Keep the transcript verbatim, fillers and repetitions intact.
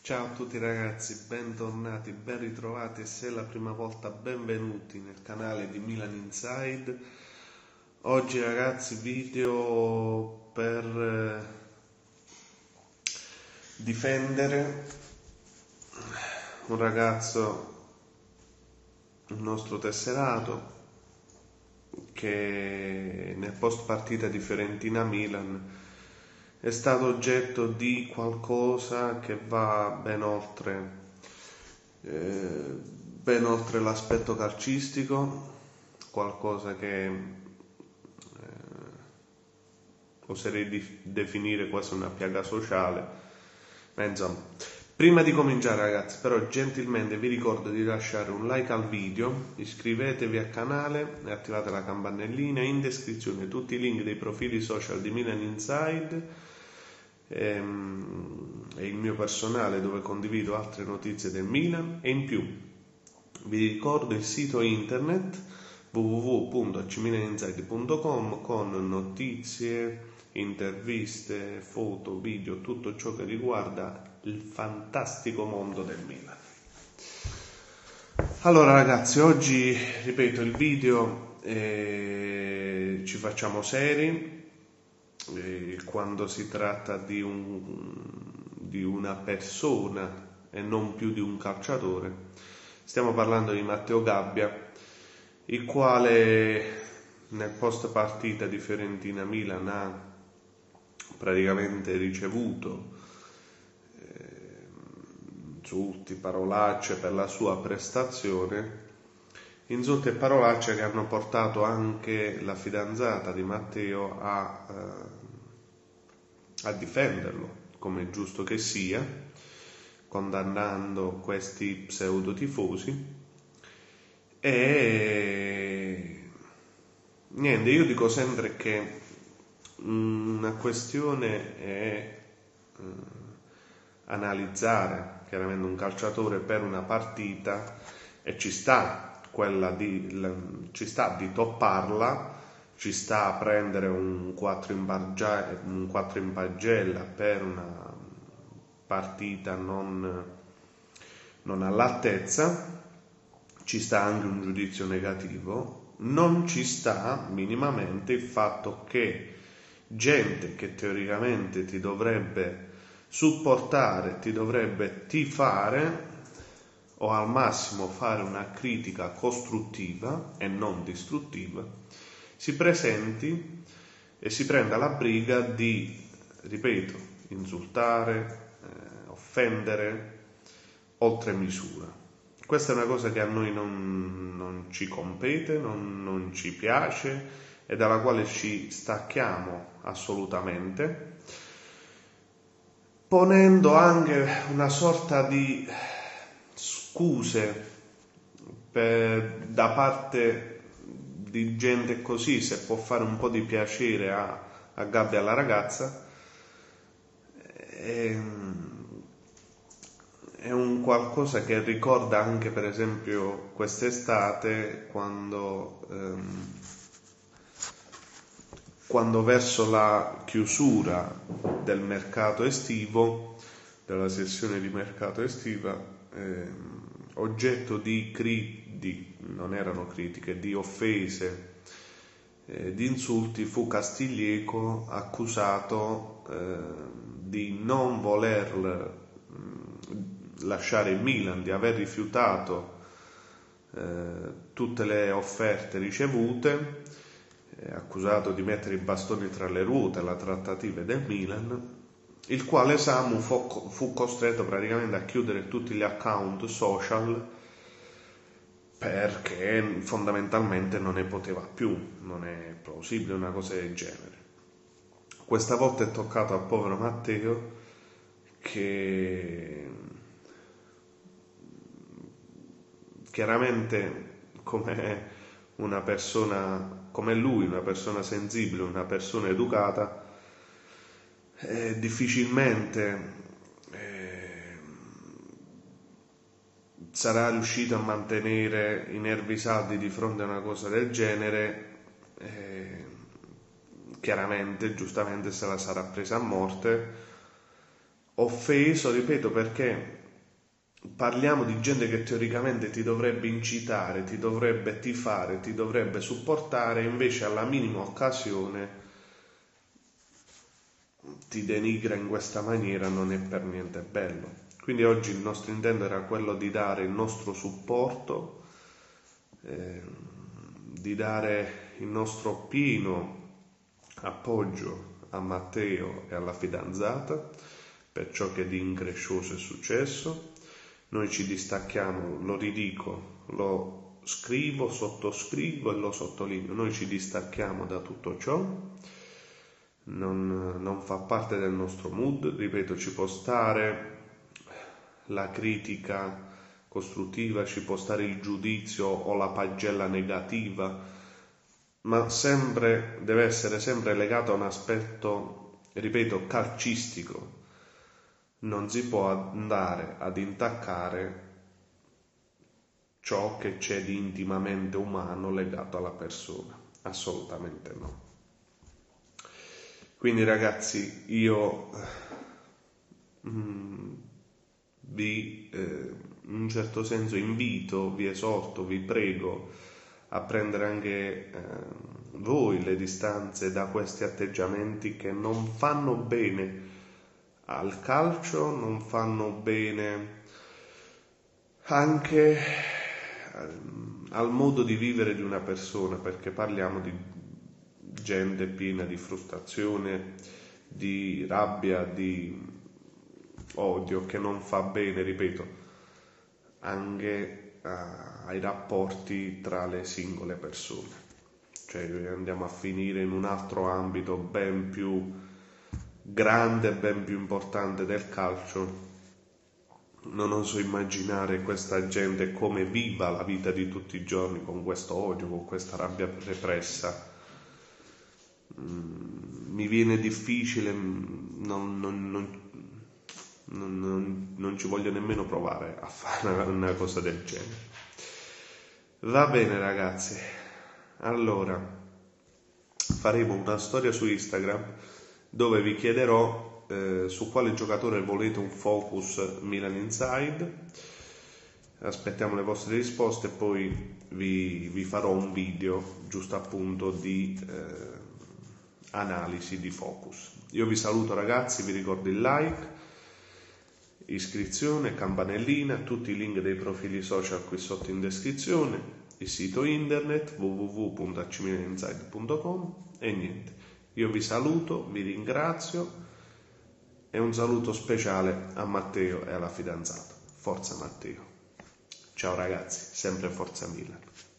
Ciao a tutti ragazzi, bentornati, ben ritrovati e se è la prima volta benvenuti nel canale di Milan Inside. Oggi ragazzi video per eh, difendere un ragazzo, un nostro tesserato, che nel post partita di Fiorentina-Milan è stato oggetto di qualcosa che va ben oltre, eh, ben oltre l'aspetto calcistico, qualcosa che eh, oserei di definire quasi una piaga sociale, ma insomma. Prima di cominciare ragazzi, però gentilmente vi ricordo di lasciare un like al video, iscrivetevi al canale e attivate la campanellina. In descrizione tutti i link dei profili social di Milan Inside e il mio personale dove condivido altre notizie del Milan, e in più vi ricordo il sito internet w w w punto a c milan inside punto com con notizie, interviste, foto, video, tutto ciò che riguarda il fantastico mondo del Milan. Allora ragazzi, oggi ripeto il video, eh, ci facciamo seri eh, quando si tratta di, un, di una persona e non più di un calciatore. Stiamo parlando di Matteo Gabbia, il quale nel post partita di Fiorentina-Milan ha praticamente ricevuto eh, insulti, parolacce per la sua prestazione, insulti e parolacce che hanno portato anche la fidanzata di Matteo a, eh, a difenderlo, come è giusto che sia, condannando questi pseudo tifosi. E niente, io dico sempre che una questione è eh, analizzare chiaramente un calciatore per una partita, e ci sta quella di la, ci sta di topparla, ci sta a prendere un quattro in, bargia, un quattro in pagella per una partita non, non all'altezza, ci sta anche un giudizio negativo. Non ci sta minimamente il fatto che gente che teoricamente ti dovrebbe supportare, ti dovrebbe tifare o al massimo fare una critica costruttiva e non distruttiva, si presenti e si prenda la briga di, ripeto, insultare, eh, offendere oltre misura. Questa è una cosa che a noi non, non ci compete, non, non ci piace e dalla quale ci stacchiamo assolutamente, ponendo anche una sorta di scuse per, da parte di gente così, se può fare un po' di piacere a, a Gabbia, alla ragazza. E, è un qualcosa che ricorda anche per esempio quest'estate, quando ehm, quando verso la chiusura del mercato estivo, della sessione di mercato estiva, ehm, oggetto di, cri- di non erano critiche, di offese, eh, di insulti, fu Castiglieco accusato eh, di non voler lasciare il Milan, di aver rifiutato eh, tutte le offerte ricevute, eh, accusato di mettere i bastoni tra le ruote alla trattativa del Milan, il quale Samu fu, fu costretto praticamente a chiudere tutti gli account social perché fondamentalmente non ne poteva più, non è plausibile una cosa del genere. Questa volta è toccato al povero Matteo, che chiaramente come una persona come lui, una persona sensibile, una persona educata, eh, difficilmente eh, sarà riuscito a mantenere i nervi saldi di fronte a una cosa del genere. Eh, chiaramente, giustamente se la sarà presa a morte, offeso, ripeto, perché parliamo di gente che teoricamente ti dovrebbe incitare, ti dovrebbe tifare, ti dovrebbe supportare, invece alla minima occasione ti denigra in questa maniera, non è per niente bello. Quindi oggi il nostro intento era quello di dare il nostro supporto, eh, di dare il nostro pieno appoggio a Matteo e alla fidanzata per ciò che di increscioso è successo. Noi ci distacchiamo, lo ridico, lo scrivo, sottoscrivo e lo sottolineo, noi ci distacchiamo da tutto ciò, non, non fa parte del nostro mood, ripeto, ci può stare la critica costruttiva, ci può stare il giudizio o la pagella negativa, ma sempre deve essere sempre legato a un aspetto, ripeto, calcistico. Non si può andare ad intaccare ciò che c'è di intimamente umano legato alla persona, assolutamente no. Quindi ragazzi, io mm, vi eh, in un certo senso invito, vi esorto, vi prego a prendere anche eh, voi le distanze da questi atteggiamenti che non fanno bene al calcio, non fanno bene anche al modo di vivere di una persona, perché parliamo di gente piena di frustrazione, di rabbia, di odio, che non fa bene, ripeto, anche uh, ai rapporti tra le singole persone. Cioè andiamo a finire in un altro ambito ben più grande, ben più importante del calcio. Non oso immaginare questa gente come viva la vita di tutti i giorni, con questo odio, con questa rabbia repressa. Mm, mi viene difficile, non, non, non, non, non ci voglio nemmeno provare a fare una, una cosa del genere. Va bene ragazzi, allora faremo una storia su Instagram dove vi chiederò eh, su quale giocatore volete un focus Milan Inside. Aspettiamo le vostre risposte e poi vi, vi farò un video giusto appunto di eh, analisi di focus. Io vi saluto ragazzi, vi ricordo il like, iscrizione, campanellina, tutti i link dei profili social qui sotto in descrizione, il sito internet w w w punto a c milan inside punto com e niente. Io vi saluto, vi ringrazio e un saluto speciale a Matteo e alla fidanzata. Forza Matteo. Ciao ragazzi, sempre Forza Milan.